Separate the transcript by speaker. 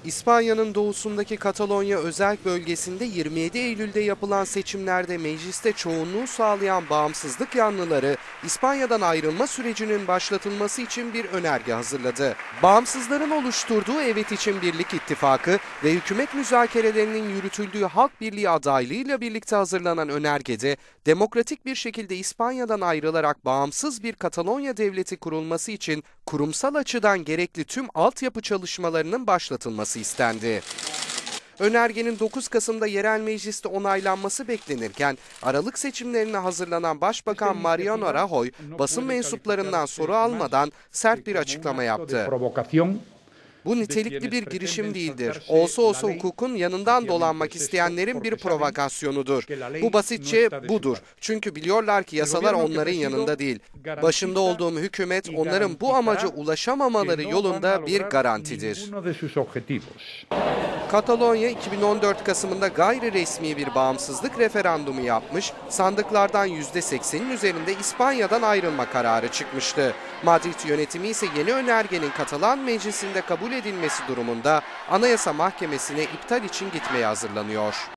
Speaker 1: İspanya'nın doğusundaki Katalonya özerk bölgesinde 27 Eylül'de yapılan seçimlerde mecliste çoğunluğu sağlayan bağımsızlık yanlıları İspanya'dan ayrılma sürecinin başlatılması için bir önerge hazırladı. Bağımsızların oluşturduğu Evet İçin Birlik İttifakı ve hükümet müzakerelerinin yürütüldüğü Halk Birliği adaylığıyla birlikte hazırlanan önergede demokratik bir şekilde İspanya'dan ayrılarak bağımsız bir Katalonya devleti kurulması için kurumsal açıdan gerekli tüm altyapı çalışmalarının başlatılması istendi. Önergenin 9 Kasım'da yerel mecliste onaylanması beklenirken Aralık seçimlerine hazırlanan Başbakan Mariano Rajoy basın mensuplarından soru almadan sert bir açıklama yaptı. Bu nitelikli bir girişim değildir. Olsa olsa hukukun yanından dolanmak isteyenlerin bir provokasyonudur. Bu basitçe budur. Çünkü biliyorlar ki yasalar onların yanında değil. Başında olduğum hükümet onların bu amaca ulaşamamaları yolunda bir garantidir. Katalonya 2014 Kasım'ında gayri resmi bir bağımsızlık referandumu yapmış, sandıklardan %80'in üzerinde İspanya'dan ayrılma kararı çıkmıştı. Madrid yönetimi ise yeni önergenin Katalan Meclisi'nde kabul edilmesi durumunda Anayasa Mahkemesi'ne iptal için gitmeye hazırlanıyor.